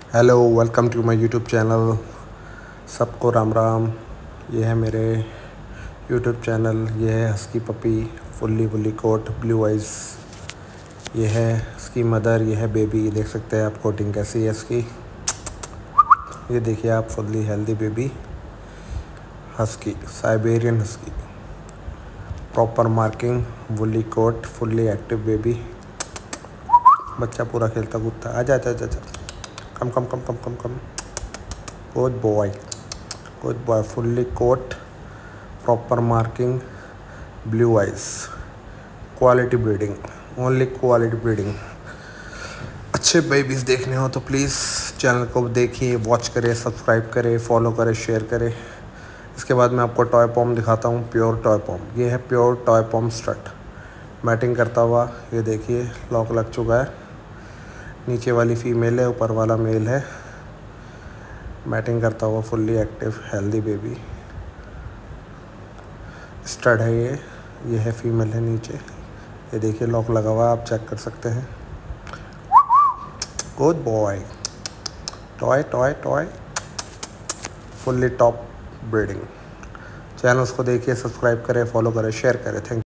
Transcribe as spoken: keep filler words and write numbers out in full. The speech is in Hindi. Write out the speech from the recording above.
Hello, welcome to my YouTube channel. सबको राम राम। ये है मेरे यूट्यूब चैनल। ये है husky puppy, fully fully coat, blue eyes. ये है इसकी मदर, ये है बेबी। देख सकते हैं आप कोटिंग कैसी है इसकी। ये देखिए आप, fully healthy baby husky, Siberian husky, proper marking, woolly coat, fully active baby. बच्चा पूरा खेलता कूदता। आ जा जा जा जा come come come come come come good boy, good boy. Fully coat, proper marking, blue eyes, quality breeding, only quality breeding. अच्छे बेबीज़ देखने हो तो प्लीज़ चैनल को देखिए, वॉच करें, सब्सक्राइब करें, फॉलो करें, शेयर करें। इसके बाद मैं आपको टॉय पॉम दिखाता हूँ, प्योर टॉय पॉम। ये है pure toy pom stud, mating करता हुआ। ये देखिए लॉक लग चुका है। नीचे वाली फीमेल है, ऊपर वाला मेल है। मैटिंग करता हुआ fully active healthy baby stud है। ये ये है फीमेल है नीचे। ये देखिए लॉक लगा हुआ है, आप चेक कर सकते हैं। Good boy, toy toy toy, fully top breeding. Channels को देखिए, सब्सक्राइब करें, फॉलो करें, शेयर करें। थैंक